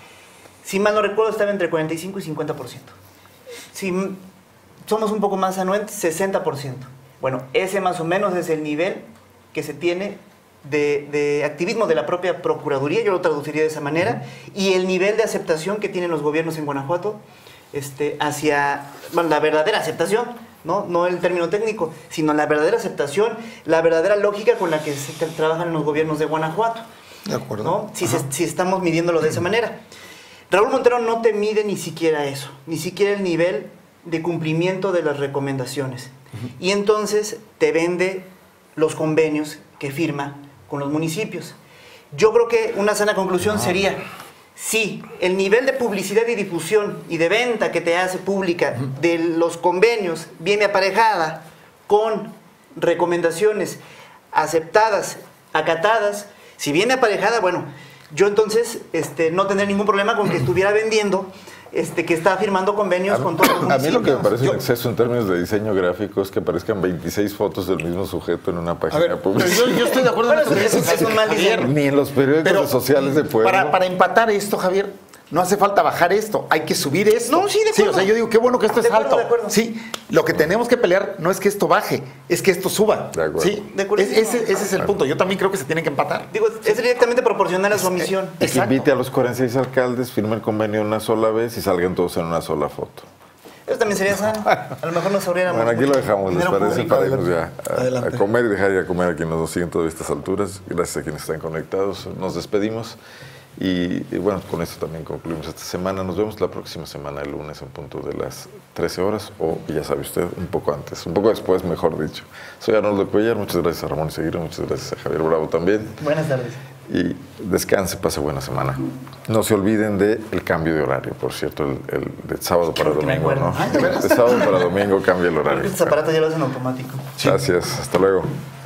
Si mal no recuerdo, estaba entre cuarenta y cinco y cincuenta por ciento. Si somos un poco más anuentes, sesenta por ciento. Bueno, ese más o menos es el nivel que se tiene de, de activismo de la propia Procuraduría, yo lo traduciría de esa manera, uh-huh. y el nivel de aceptación que tienen los gobiernos en Guanajuato este, hacia bueno, la verdadera aceptación, ¿no? No el término técnico, sino la verdadera aceptación, la verdadera lógica con la que se tra- trabajan en los gobiernos de Guanajuato. De acuerdo. ¿No? Si, se, si estamos midiéndolo de esa manera. Raúl Montero no te mide ni siquiera eso, ni siquiera el nivel de cumplimiento de las recomendaciones. Uh-huh. Y entonces te vende los convenios que firma con los municipios. Yo creo que una sana conclusión no. sería, si el nivel de publicidad y difusión y de venta que te hace pública uh-huh. de los convenios viene aparejada con recomendaciones aceptadas, acatadas. Si viene aparejada, bueno, yo entonces este, no tendré ningún problema con que estuviera vendiendo, este, que está firmando convenios a, con todos los municipios. A mí lo que me parece yo, un exceso en términos de diseño gráfico es que aparezcan veintiséis fotos del mismo sujeto en una página ver, pública. Yo, yo estoy de acuerdo bueno, en eso. Es, es un mal diseño. Ni en los periódicos Pero, sociales de pueblo. Para, para empatar esto, Javier, no hace falta bajar esto, hay que subir esto. No, sí, de acuerdo. Sí, o sea, yo digo, qué bueno que esto de es acuerdo, alto. de acuerdo. Sí, lo que tenemos que pelear no es que esto baje, es que esto suba. De acuerdo. Sí, de acuerdo. Es, ese, ese es el punto. Yo también creo que se tienen que empatar. Digo, es directamente proporcional a su misión. Y que invite a los cuarenta y seis alcaldes, firme el convenio una sola vez y salgan todos en una sola foto. Eso también sería sano. A lo mejor nos abriéramos. Bueno, aquí lo dejamos, ¿les parece? Para irnos ya a, a comer y dejar ya comer a quienes nos siguen todavía a estas alturas. Gracias a quienes están conectados. Nos despedimos. Y, y bueno, con esto también concluimos esta semana. Nos vemos la próxima semana, el lunes, en punto de las trece horas, o ya sabe usted, un poco antes, un poco después, mejor dicho. Soy Arnoldo Cuellar, muchas gracias a Ramón Iseguirre, muchas gracias a Javier Bravo también. Buenas tardes. y descanse, pase buena semana. No se olviden del cambio de horario, por cierto, el, el de sábado para domingo, ¿no? De sábado para domingo cambia el horario. Estos aparatos ya lo hacen automático. Gracias, hasta luego.